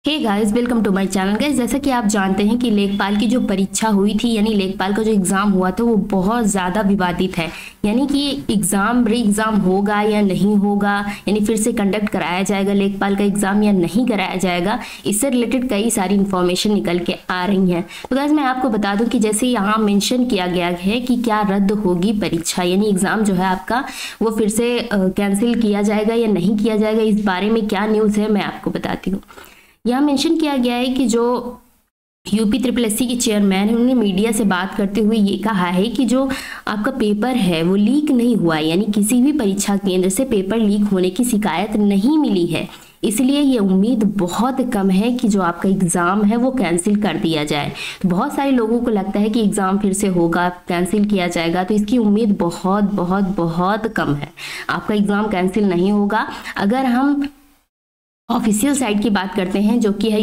Hey guys, welcome to my channel. Guys, जैसा कि आप जानते हैं कि लेखपाल की जो परीक्षा हुई थी यानी लेखपाल का जो एग्ज़ाम हुआ था वो बहुत ज़्यादा विवादित है। यानी कि एग्ज़ाम री एग्ज़ाम होगा या नहीं होगा, यानी फिर से कंडक्ट कराया जाएगा लेखपाल का एग्ज़ाम या नहीं कराया जाएगा, इससे रिलेटेड कई सारी इन्फॉर्मेशन निकल के आ रही हैं। तो गाइस, मैं आपको बता दूँ कि जैसे यहाँ मेंशन किया गया है कि क्या रद्द होगी परीक्षा, यानी एग्ज़ाम जो है आपका वो फिर से कैंसिल किया जाएगा या नहीं किया जाएगा, इस बारे में क्या न्यूज़ है मैं आपको बताती हूँ। यहाँ मेंशन किया गया है कि जो यूपी SSS के चेयरमैन हैं उन्होंने मीडिया से बात करते हुए ये कहा है कि जो आपका पेपर है वो लीक नहीं हुआ है, यानी किसी भी परीक्षा केंद्र से पेपर लीक होने की शिकायत नहीं मिली है। इसलिए ये उम्मीद बहुत कम है कि जो आपका एग्ज़ाम है वो कैंसिल कर दिया जाए। तो बहुत सारे लोगों को लगता है कि एग्ज़ाम फिर से होगा, कैंसिल किया जाएगा, तो इसकी उम्मीद बहुत बहुत बहुत कम है। आपका एग्ज़ाम कैंसिल नहीं होगा। अगर हम ऑफिशियल साइट की बात करते हैं जो कि है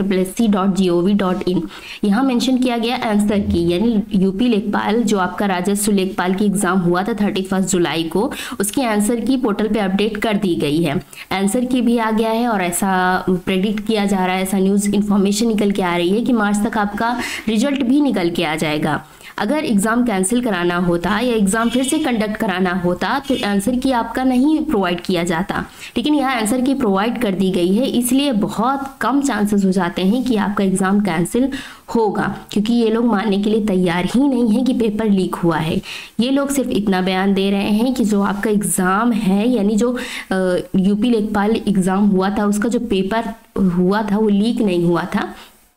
upSSC.gov.in, यहाँ मेंशन किया गया आंसर की, यानी यूपी लेखपाल जो आपका राजस्व लेखपाल की एग्जाम हुआ था 31 जुलाई को, उसकी आंसर की पोर्टल पे अपडेट कर दी गई है। आंसर की भी आ गया है और ऐसा प्रेडिक्ट किया जा रहा है, ऐसा न्यूज़ इन्फॉर्मेशन निकल के आ रही है कि मार्च तक आपका रिजल्ट भी निकल के आ जाएगा। अगर एग्ज़ाम कैंसिल कराना होता या एग्ज़ाम फिर से कंडक्ट कराना होता तो आंसर की आपका नहीं प्रोवाइड किया जाता, लेकिन यहाँ आंसर की प्रोवाइड कर दी गई है, इसलिए बहुत कम चांसेस हो जाते हैं कि आपका एग्ज़ाम कैंसिल होगा, क्योंकि ये लोग मानने के लिए तैयार ही नहीं है कि पेपर लीक हुआ है। ये लोग सिर्फ इतना बयान दे रहे हैं कि जो आपका एग्ज़ाम है, यानी जो यूपी लेखपाल एग्ज़ाम हुआ था उसका जो पेपर हुआ था वो लीक नहीं हुआ था,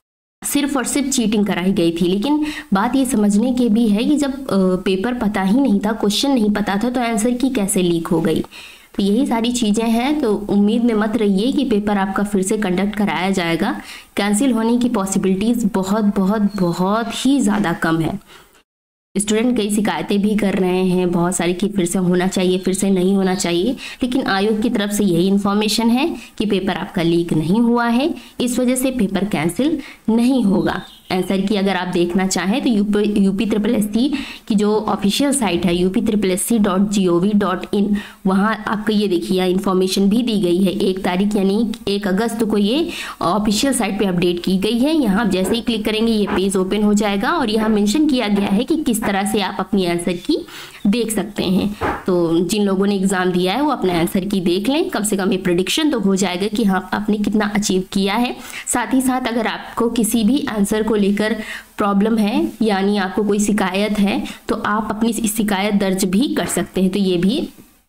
सिर्फ और सिर्फ चीटिंग कराई गई थी। लेकिन बात ये समझने की भी है कि जब पेपर पता ही नहीं था, क्वेश्चन नहीं पता था, तो आंसर की कैसे लीक हो गई। तो यही सारी चीज़ें हैं। तो उम्मीद में मत रहिए कि पेपर आपका फिर से कंडक्ट कराया जाएगा। कैंसिल होने की पॉसिबिलिटीज़ बहुत बहुत बहुत ही ज़्यादा कम है। स्टूडेंट कई शिकायतें भी कर रहे हैं बहुत सारी कि फिर से होना चाहिए, फिर से नहीं होना चाहिए, लेकिन आयोग की तरफ से यही इन्फॉर्मेशन है कि पेपर आपका लीक नहीं हुआ है, इस वजह से पेपर कैंसिल नहीं होगा। आंसर की अगर आप देखना चाहें तो यूपी SSS की जो ऑफिशियल साइट है upSSC.gov.in, वहाँ आपको ये देखिए इन्फॉर्मेशन भी दी गई है। 1 तारीख यानी 1 अगस्त को ये ऑफिशियल साइट पे अपडेट की गई है। यहाँ आप जैसे ही क्लिक करेंगे ये पेज ओपन हो जाएगा और यहाँ मेंशन किया गया है कि किस तरह से आप अपनी आंसर की देख सकते हैं। तो जिन लोगों ने एग्ज़ाम दिया है वो अपने आंसर की देख लें, कम से कम ये प्रेडिक्शन तो हो जाएगा कि हाँ आपने कितना अचीव किया है। साथ ही साथ अगर आपको किसी भी आंसर को लेकर प्रॉब्लम है, यानी आपको कोई शिकायत है, तो आप अपनी शिकायत दर्ज भी कर सकते हैं। तो ये भी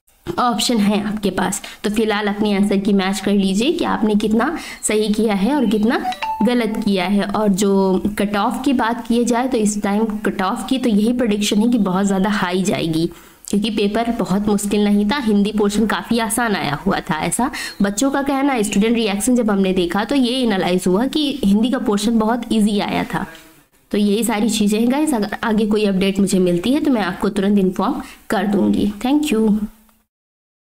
ऑप्शन है आपके पास। तो फिलहाल अपनी आंसर की मैच कर लीजिए कि आपने कितना सही किया है और कितना गलत किया है। और जो कट ऑफ की बात की जाए तो इस टाइम कट ऑफ की तो यही प्रेडिक्शन है कि बहुत ज़्यादा हाई जाएगी, क्योंकि पेपर बहुत मुश्किल नहीं था, हिंदी पोर्शन काफ़ी आसान आया हुआ था, ऐसा बच्चों का कहना। स्टूडेंट रिएक्शन जब हमने देखा तो ये एनालाइज हुआ कि हिंदी का पोर्शन बहुत ईजी आया था। तो यही सारी चीज़ें हैं गाइस। अगर आगे कोई अपडेट मुझे मिलती है तो मैं आपको तुरंत इन्फॉर्म कर दूँगी। Thank you.